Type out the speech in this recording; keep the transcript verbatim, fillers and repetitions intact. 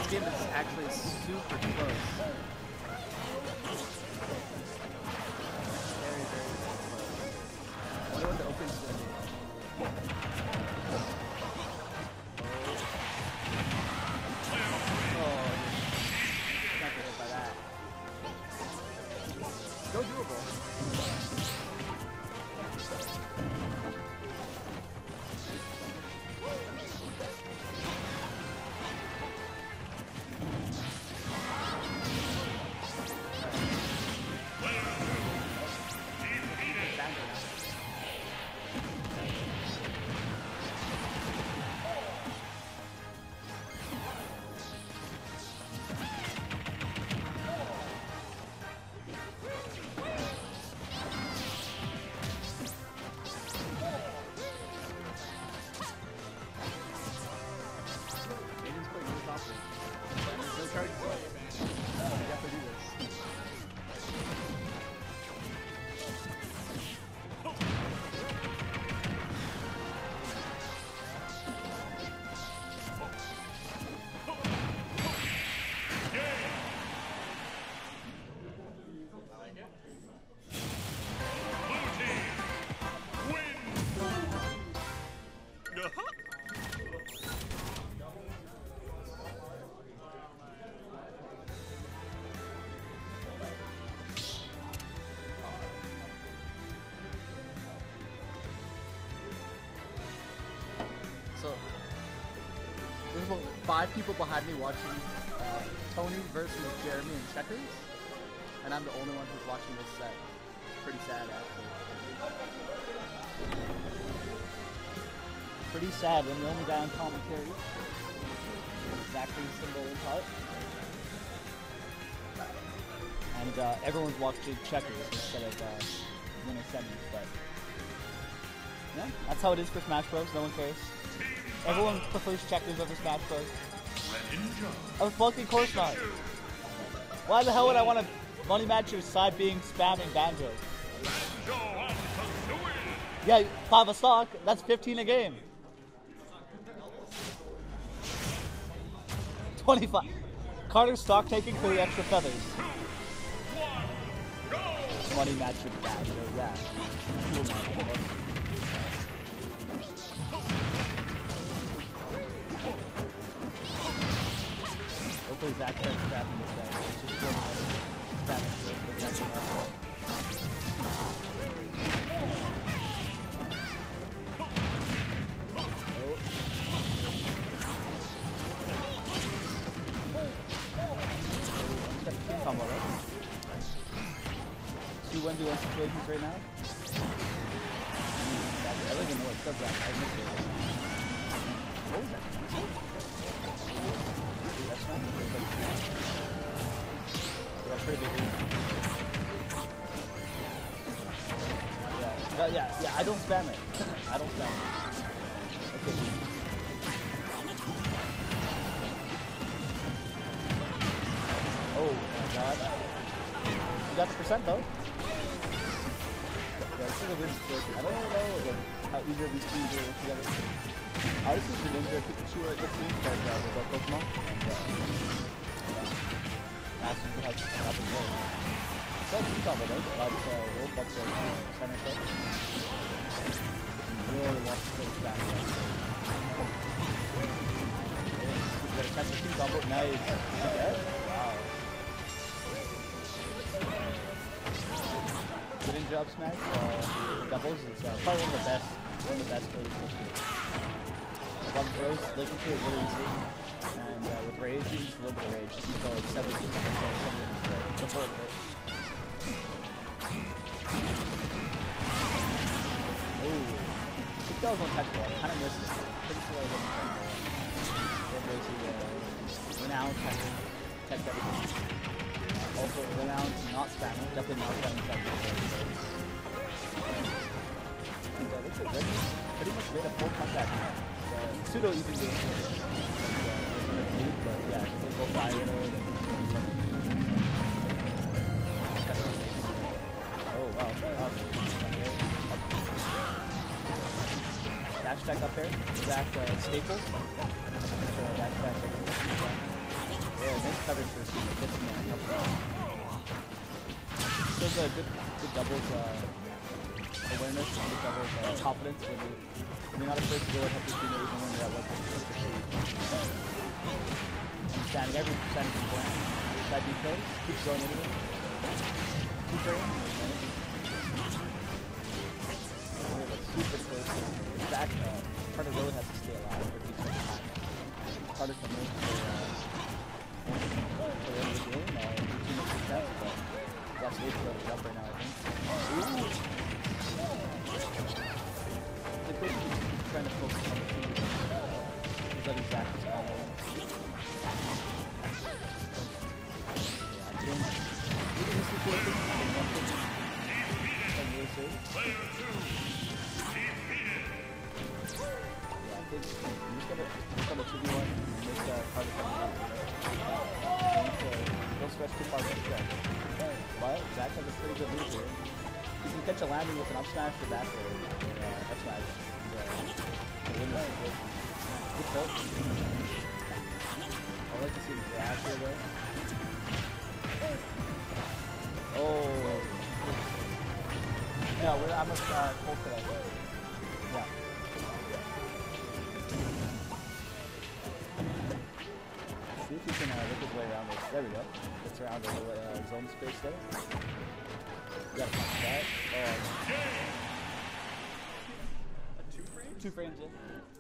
game is actually super close. Very, very, very close. I wonder what the open's gonna be. Oh, not get hit by that. Still doable. So, there's about five people behind me watching uh, Tony versus Jeremy in checkers, and I'm the only one who's watching this set. It's pretty sad, actually. Pretty sad. I'm the only guy on commentary. Zachary Symbol and Hut. And uh, everyone's watching checkers instead of uh, winner semis, but yeah, that's how it is for Smash Bros. No one cares. Everyone prefers checkers over Smash Bros. Of fucking course not. Why the hell would I want to money match your side being spamming Banjo? Yeah, five a stock. That's fifteen a game. twenty-five. Carter's stock taking for the extra feathers. Money match with Banjo, yeah. Hopefully Zach starts grabbing this guy. It's just good. That's good. That's good. Oh. Combo, right? two one one situations right now. I don't even know what sub that. I missed it. What was that? Yeah, pretty big. Yeah, yeah, yeah. I don't spam it. I don't spam it. Okay. Oh my god. You got the percent though. Yeah, this is a win situation. I don't really know like, how either of these teams will work together. Obviously, the Ninja Pikachu are a good team because uh, they're both Pokemon. And, uh, yeah. Ask them to help help them play. So, you talk about it. But, uh, we'll box the center set. Really wants to play back. He's got a catch the team combo. Nice. Wow. Good in job smash. Uh, doubles is uh, probably one of the best, one of the best ways to do it. One throws, looking to it really easy, and uh, with rage, you just a little bit of rage. You go like seven percent before it hits. Ooh, six dollars on touch ball. Kind of misses. Pretty slow hitting touch ball. Then goes to uh, renowned touch, touch everything. Also, renowned not spamming, definitely not spamming touch ball. And uh, looks like Reggie pretty much made a full comeback now. Uh, pseudo easy game. Uh, but yeah, they go fire mode. Oh wow. wow. Dash attack up there. Zach uh, Staples. So dash attack. Yeah, nice coverage for Steve. Gets him there. Shows a good, good doubles uh, awareness and good doubles uh, confidence when you, when you're not afraid to go and help your teammate even when you're at level fifty. Understanding every percentage of the plan. Side B plays, keeps going into it. Keep going. Super close. In fact, uh, Carter really has to stay alive for keeps going time. Carter can make for uh, for the end of the game, uh, two more success, but he's also able to let it up right now, I think. Ooh! The coach is trying to focus on the team. He's letting Zach just kind of yeah, I think even this situation, I think one thing can really save. Yeah, I think you just gotta look on the two v one and make uh, Carter come down. Don't stretch too far right there. But Zach has a pretty good move here. He can catch a landing with an up smash or back or uh, up smash. And, uh, good tilt. I like to see the grab here though. Oh. No, we're, I'm a uh, cold for that. Yeah. See if he can uh, look his way around this. There we go. Gets around the uh, zone space there. You gotta punch that. Oh. Two frames? Two frames in.